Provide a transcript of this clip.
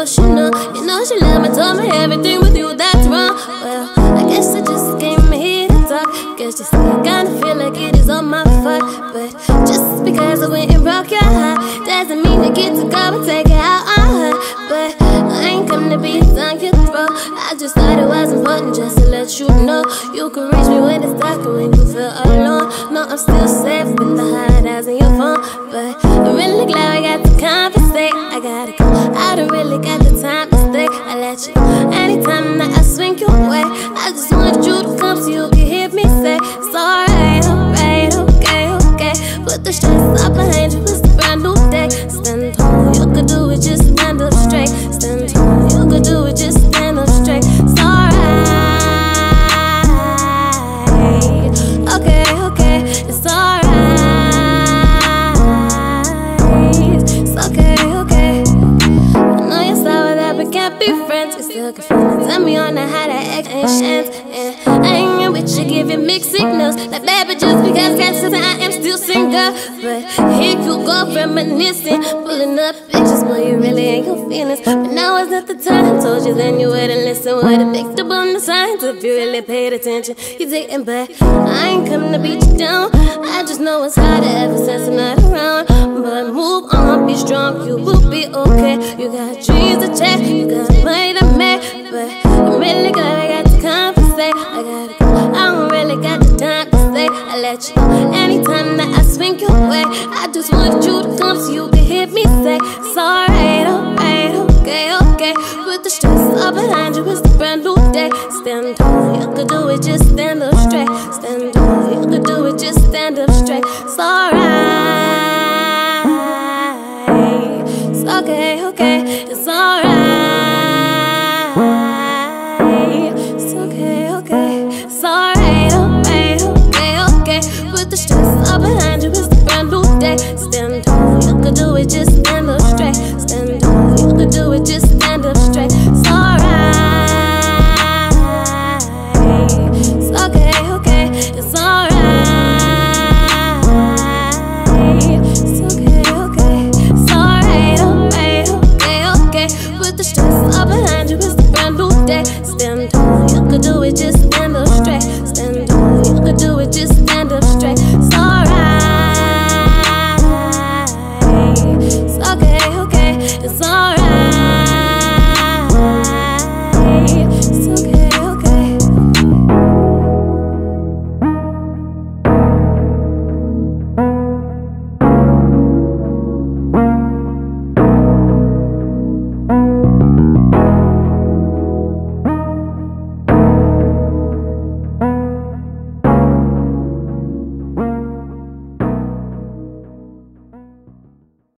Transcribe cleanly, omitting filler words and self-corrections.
emotional. You know she love me, told me everything with you that's wrong. Well, I guess I just came here to talk. Guess you see I kinda feel like it is all my fault. But just because I went and broke your heart doesn't mean I get to go and take it out on her. But I ain't come to be down your throat. I just thought it was important just to let you know you can reach me when it's dark and when you feel alone. No, I'm still safe with the hide eyes in your phone. But I'm really glad we got to conversate. I gotta go, I don't really got the time to stay. I let you anytime that I swing your way. I just want you to come so you can hear me say it's alright, alright, okay, okay. Put the stress up behind you, it's a brand new day. Stand tall, you could do it, just stand up straight. Stand tall, you could do it, just stand up straight. It's alright, okay, okay, it's alright. It's okay, okay. I know you're sorry that we can't be friends. We still can friends. Tell me on how to act and chance. And I ain't here with you giving mixed signals. Like baby, just because God says I am still single. But here you go reminiscing, pulling up pictures, boy, you really ain't your feelings. But now is not the time. Told you then you wouldn't listen. Would've picked up on the signs if you really paid attention. You didn't, but I ain't come to beat you down. I just know it's harder ever since I'm not around. But move on, be strong, you will be okay. You got dreams to chase, you got money to make. But I'm really glad I got to compensate. I gotta go, I don't really got the time to stay. I let you know anytime that I swing your way. I just want you to come so you can hear me say it's alright, alright, okay, okay. Put the stress all behind you, it's a brand new day. Stand tall, you could do it, just stand up straight. Stand tall, you could do it, just stand up straight. It's alright, it's okay, okay, it's alright. It's okay, okay, it's alright, alright, okay, okay. Put the stress all behind you, it's a brand new day. Stand tall, you could do it, just stand up straight. Stand tall, you could do it, just stand up straight. It's alright, it's okay, okay, it's alright. It's okay, okay, it's alright, alright, okay, okay. Put the stress all behind you, it's a brand new day. Stand tall, you could do it, just stand up straight. Stand tall, you could do it, just stand up straight.